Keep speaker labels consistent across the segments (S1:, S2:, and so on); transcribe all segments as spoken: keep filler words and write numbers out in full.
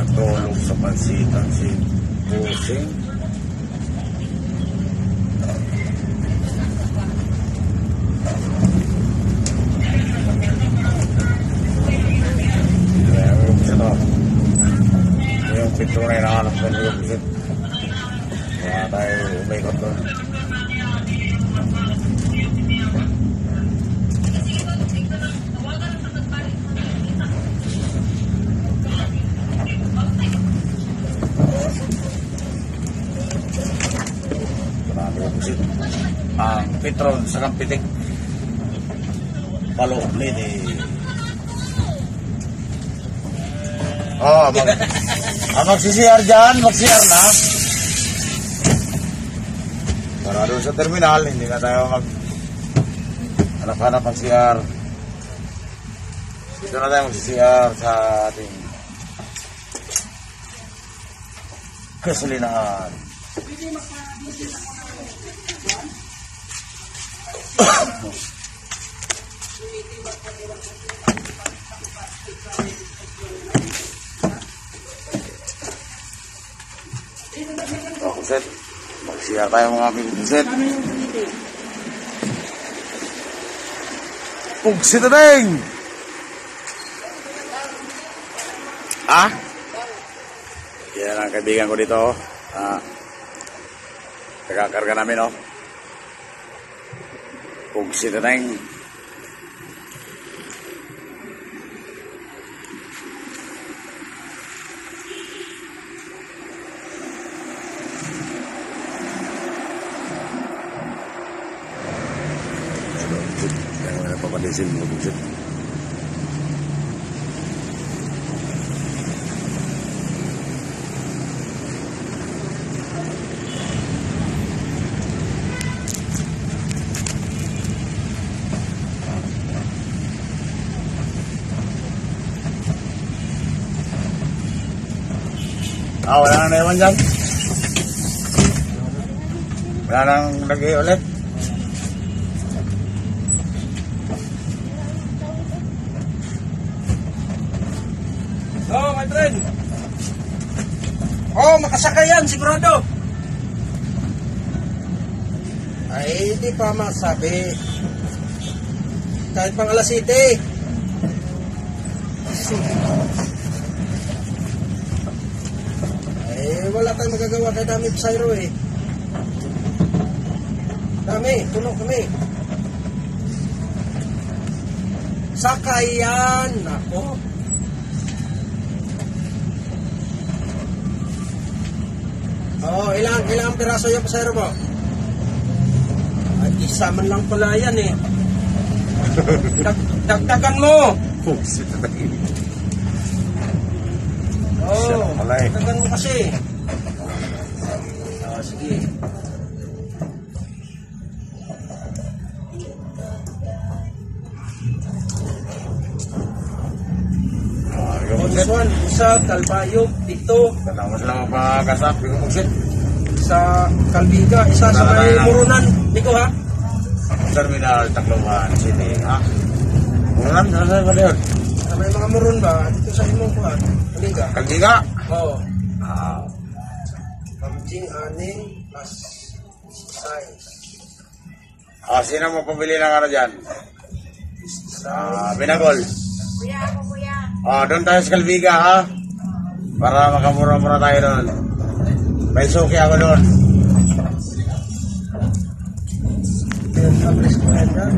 S1: Tulog sa pansitan si Pusing. Yung pito na hinahanap ko yung visit. Kaya tayo umikot doon. Ang Petron sa Kampitik Palo Lady. Oh, mag ah, magsi-C R dyan, mag-C R na para doon sa terminal, hindi na tayo mag hanap-hanap ng C R. Dito na tayo magsi-C R sa ating gasolinahan. Oh, kuset. Mag-share tayo mga aming kuset. Pugsit na ding! Ah? Yan ang kaibigan ko dito. Ah, nagkakarga namin, oh. Pugsit na ding. Papadisin mo buksit. Ah, wala nang naiwan dyan. Wala nang lagay ulit.
S2: Oh, my friend. Oh, makasakay yan, sigurado. Ay, hindi pa masabi. Kahit pang alas siyete. Ay, wala tayong magagawa kay dami Psyro eh. Dami, tulong kami. Sakay yan. Ako. Oh, ilang ilang piraso yung pasero mo? Ay, isa man lang pala yan eh. Dag, dagdagan mo. Oh, dagdagan mo kasi. Oh, sige. This one, isa, Kalbayog, dito.
S1: Tanaw sila mapakasak, di ko magsit.
S2: Sa Kalbiga, isa sa may Murunan. Di ko ha?
S1: Terminal, Tacloban City, ha? Murunan, saan ba yun?
S2: Sa may mga Murun ba? Dito sa imong ko ha? Kalbiga.
S1: Kalbiga?
S2: Oo.
S1: Ah.
S2: Kamjing, aning, plus size.
S1: Ah, sino mo pabili ng ano dyan? Ah, Binagol.
S3: Kuya, ako kuya.
S1: Ah, doon tayo sa Kalbiga, ha? Para makamura-mura tayo doon. May suki ako doon.
S2: Pablis ko yan ha?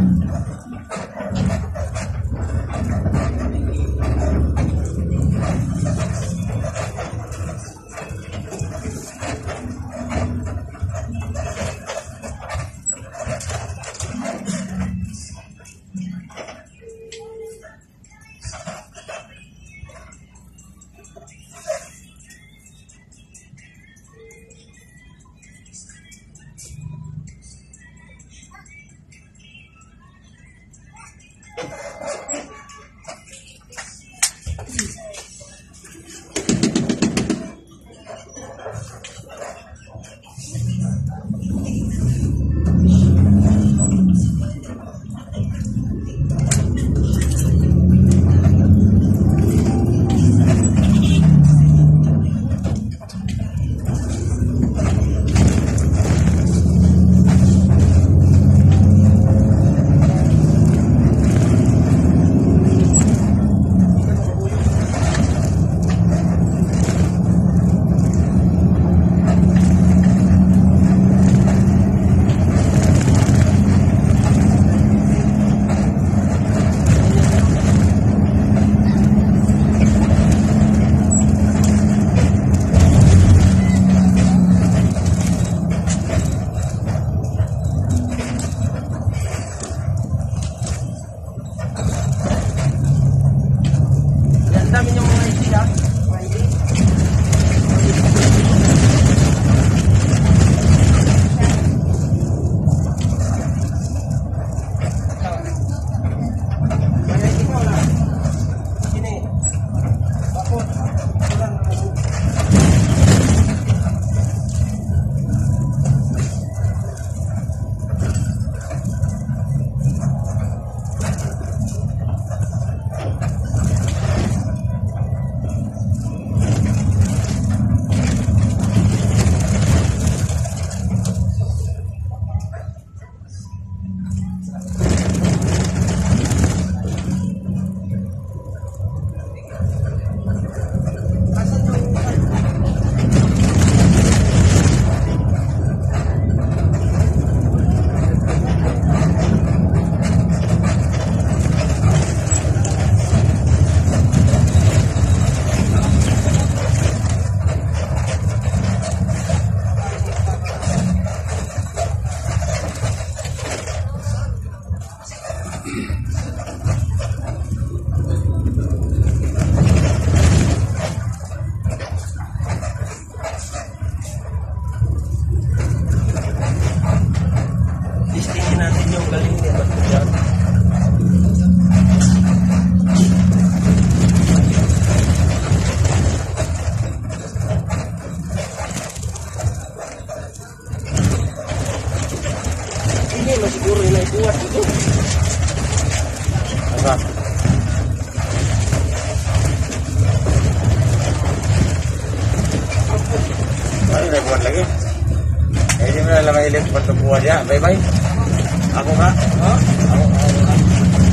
S1: tumbuhan lagi. Eh, di mo na lang mahilig pagtumbuhan niya. Bye-bye. Ako ka?
S2: Ha?
S1: Ako, ako ka.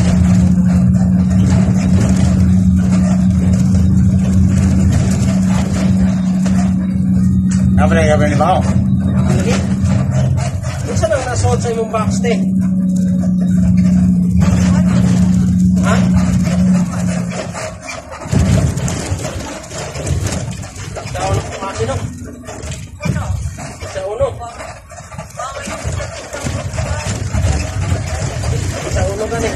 S1: Apa na yung ni Bao?
S2: Lagi? Minsan ang nasuot sa imong box, te? Ha? Takdaw na kumasi, no? Sa uno. Sa uno gani.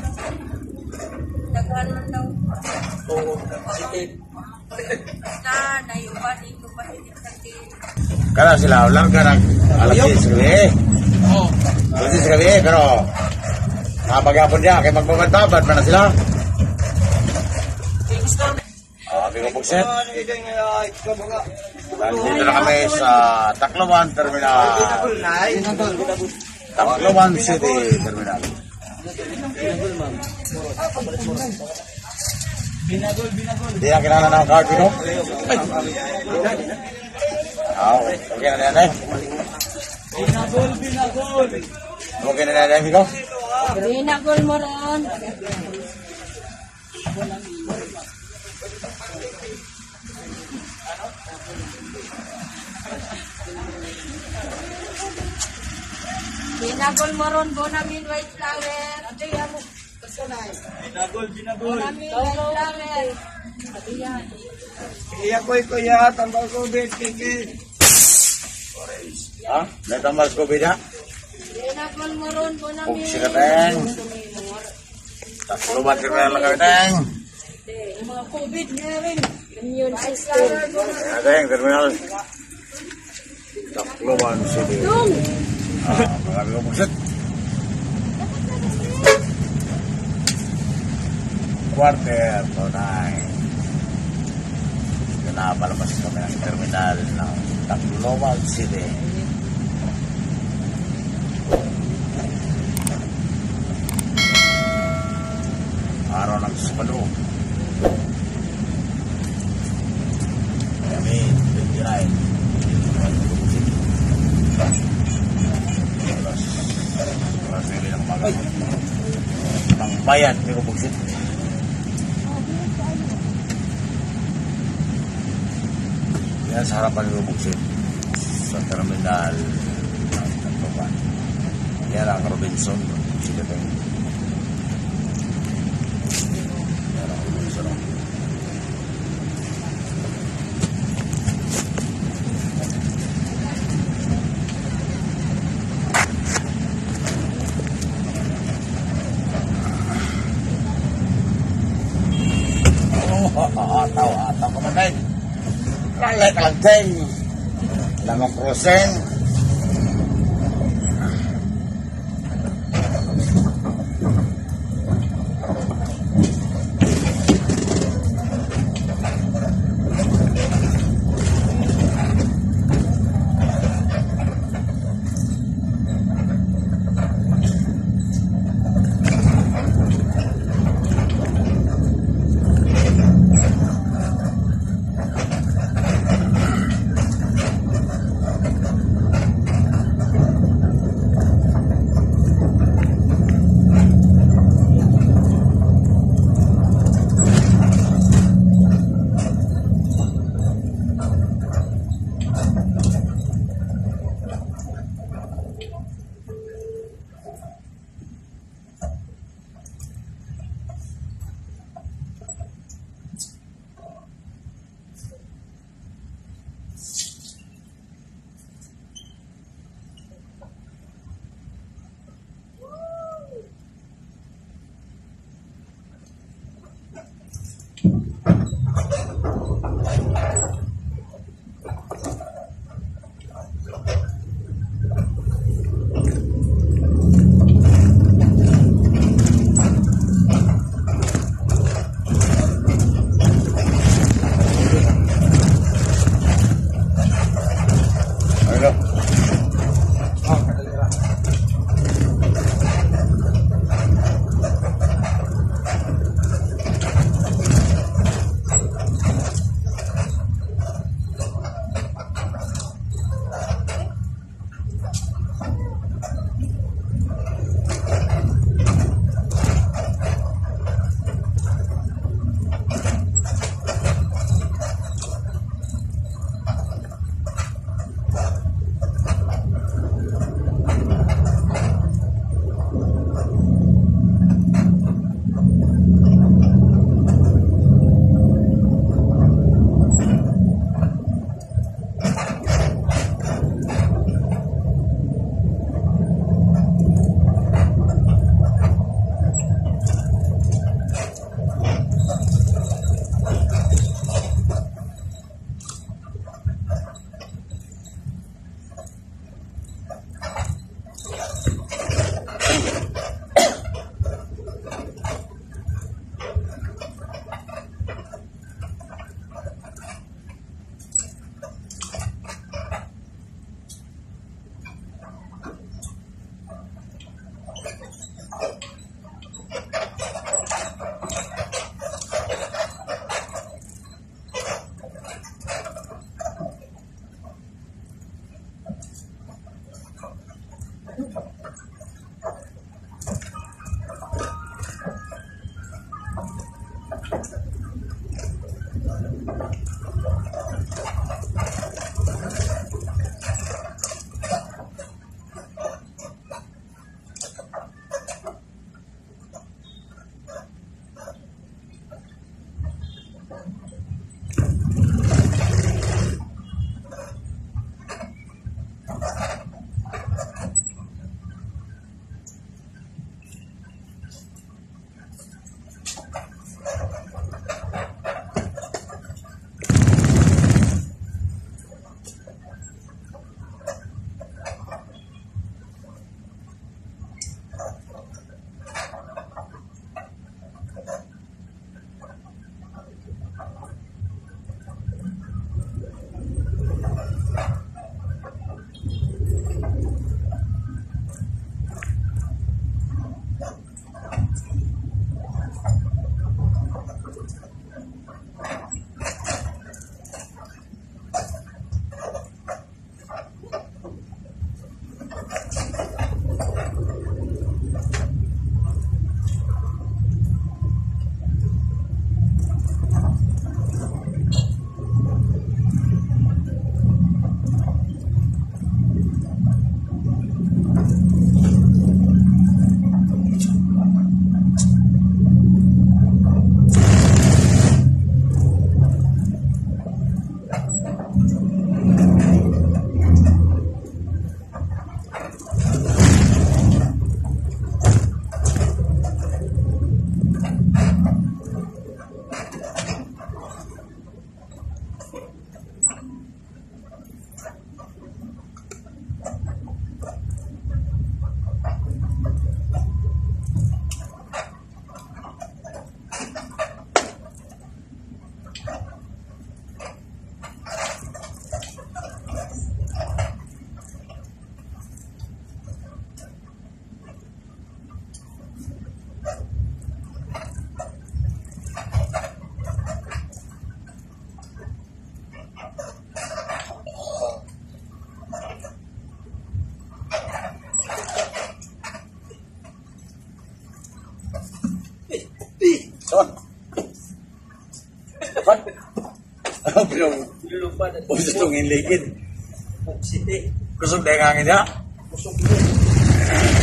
S3: Daghan man daw.
S2: Oo. Sige.
S3: Na, nayuban, ito pa hindi kasi.
S1: Kaya sila ulang ka ng alas diyes gabi.
S2: Oo.
S1: alas diyes gabi, pero nakapag-apon niya, kaya magbabad-babad pa na sila. Ah, Bigo Buksit. Nandito na kami sa Tacloban Terminal. Tacloban City Terminal. Hindi na kinala ng card dito? Ah, okay na yan eh. Okay na yan eh, Bigo?
S3: Binagol mo ron. Binagol mo ron, Bonamin White Flower. Ate, mo.
S2: Binagol, binagol.
S3: Bonamin White Flower. Ayan.
S2: Iya ko kuya, tambal ko bet kiki.
S1: Ha? May tambal ko bida?
S3: Binagol mo ron, Bonamin.
S1: Kung sikateng. Tacloban Terminal lang kami, Teng.
S3: Yung mga COVID na rin. Immune system.
S1: Teng, Terminal. Tacloban City.
S3: Tung!
S1: Ah, mga Bigo Buksit. Quarter to nine. Na palabas kami ng terminal ng Tacloban City. Araw ng Sabado. Kami, twenty-nine. Alas, alas nili ng umaga. Ng bayan, Bigo Buksit. Yan sa harapan Bigo Buksit sa terminal ng Tacloban. Yan ang Robinson. Sila tayo. Yan ang Robinson. Oh, ataw, ataw ka man. Kalay kalagteng. Lamang kruseng. Son. Son. Ano pinong
S2: Lulupa na.
S1: gusto itong inligid?
S2: Siti.
S1: Kusog na yung hangin niya?
S2: Kusog mo.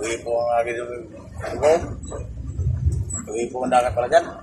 S1: Uwi po ang akin yung Uwi po ang dagat pala dyan.